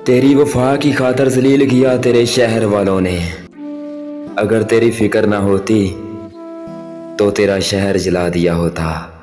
तेरी वफा की खातर जलील किया तेरे शहर वालों ने। अगर तेरी फिक्र ना होती तो तेरा शहर जला दिया होता।